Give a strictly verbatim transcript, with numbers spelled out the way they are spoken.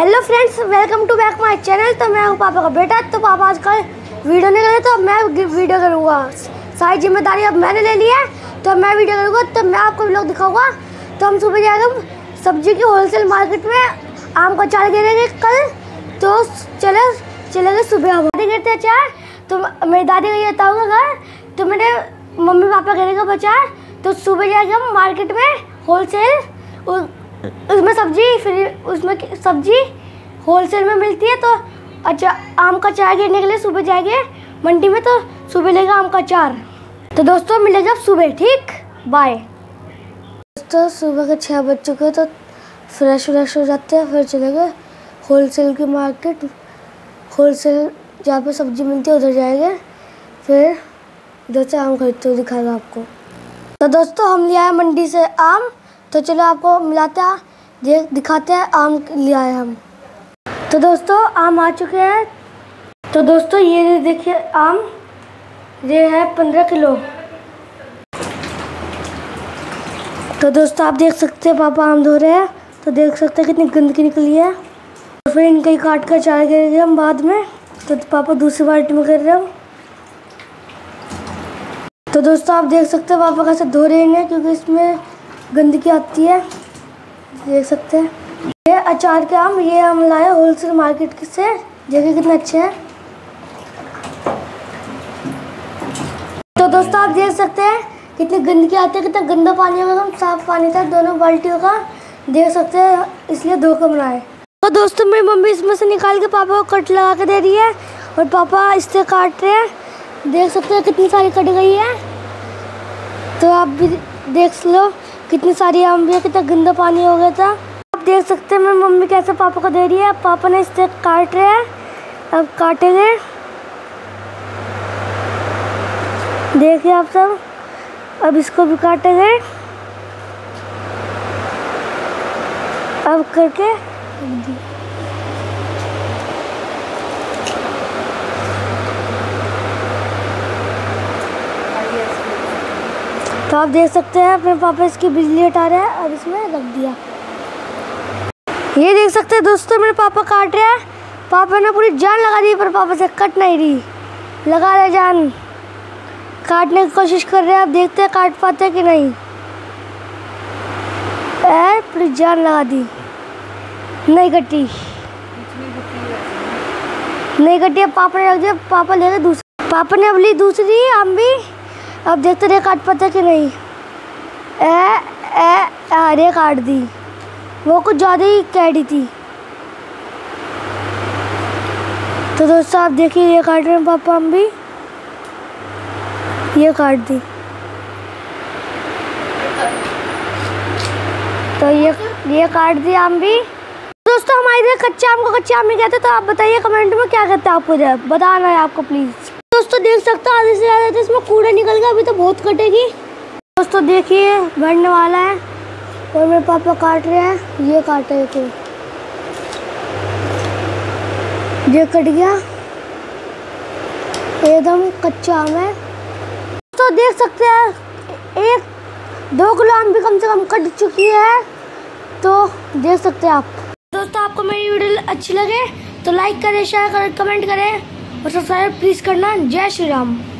Hello friends, welcome to back my channel. तो मैं हूँ पापा का बेटा। तो पापा आजकल वीडियो नहीं करे तो मैं वीडियो करूँगा। सारी जिम्मेदारी अब मैंने ले ली है तो मैं वीडियो करूँगा। तो मैं आपको व्लॉग दिखाऊंगा। तो हम सुबह जाएंगे सब्जी की होलसेल मार्केट में आम का अचार गिरेंगे कल। तो चले चलेंगे सुबह दादी गिरते अचार। तो मेरी दादी का ये बताऊँगा घर। तो मेरे मम्मी पापा गिरेगा अचार। तो सुबह जाएंगे हम मार्केट में होलसेल, उसमें सब्जी फिर उसमें सब्जी होलसेल में मिलती है। तो अच्छा आम का अचार गिरने के लिए सुबह जाएंगे मंडी में। तो सुबह लेगा आम का अचार। तो दोस्तों मिलेगा अब सुबह, ठीक, बाय। दोस्तों सुबह के छः बज चुके हैं तो फ्रेश व्रेश हो जाते हैं। फिर चले गए होलसेल की मार्केट, होलसेल जहाँ पे सब्जी मिलती है उधर जाएंगे। फिर उधर से आम खरीदते हुए दिखाएगा आपको। तो दोस्तों हम ले आए मंडी से आम। तो चलो आपको मिलाते हैं, देख दिखाते हैं आम ले आए हम। तो दोस्तों आम आ चुके हैं। तो दोस्तों ये देखिए आम, ये है पंद्रह किलो। तो दोस्तों आप देख सकते हैं पापा आम धो रहे हैं। तो देख सकते हैं कितनी गंदगी निकली है। तो फिर इनका ही काट कर अचार करेंगे हम बाद में। तो पापा दूसरी बाल्टी में कर रहे हो। तो दोस्तों आप देख सकते हैं पापा कैसे धो रहे हैं क्योंकि इसमें गंदगी आती है। देख सकते हैं ये अचार के आम, ये हम लाए होलसेल मार्केट से। देखिए कितने अच्छे हैं। तो दोस्तों आप देख सकते हैं कितनी गंदगी आती है, कितना गंदा पानी होगा। हम साफ पानी था दोनों बाल्टियों का, देख सकते हैं, इसलिए धो कर बनाए। तो दोस्तों मेरी मम्मी इसमें से निकाल के पापा को कट लगा के दे रही है और पापा इससे काट रहे हैं। देख सकते हैं कितनी सारी कट गई है। तो आप भी देख लो कितनी सारी आम भी है, कितना गंदा पानी हो गया था। आप देख सकते हैं मेरी मम्मी कैसे पापा को दे रही है। पापा ने इससे काट रहे हैं, अब काटेंगे। देखिए आप सब, अब इसको भी काटेंगे। अब करके तो आप देख सकते हैं अपने पापा इसकी बिजली हटा रहे हैं और इसमें रख दिया। ये देख सकते हैं दोस्तों मेरे पापा काट रहे हैं। पापा ने पूरी जान लगा दी पर पापा से कट नहीं रही। लगा रहे जान, काटने की कोशिश कर रहे हैं। आप देखते हैं काट पाते हैं कि नहीं। ए, पूरी जान लगा दी, नहीं कटी, नहीं कटी। अब पापा ने रख दिया। पापा ले गए दूसरी, पापा ने अब ली दूसरी आम भी। अब देखते रहे काट पाता कि नहीं। ए ए अरे काट दी, वो कुछ ज़्यादा ही कैडी थी। तो दोस्तों आप देखिए ये काट रहे हैं पापा आम भी, ये काट दी। तो ये ये काट दी आम भी। दोस्तों हमारे इधर कच्चे आम को कच्चे आम नहीं कहते। तो आप बताइए कमेंट में क्या कहते हैं, आपको इधर बताना है आपको प्लीज़। दोस्तों देख सकते हो आधे से ज़्यादा इसमें कूड़ा निकल गया। अभी तो बहुत कटेगी। दोस्तों देखिए बढ़ने वाला है और मेरे पापा काट रहे हैं। ये काटे थे, ये कट गया, एकदम कच्चा आम है। तो देख सकते हैं एक दो किलो आम भी कम से कम कट चुकी है। तो देख सकते हैं आप। दोस्तों आपको मेरी वीडियो अच्छी लगे तो लाइक करें, शेयर करें, कमेंट करें और सब्सक्राइब प्लीज करना। जय श्री राम।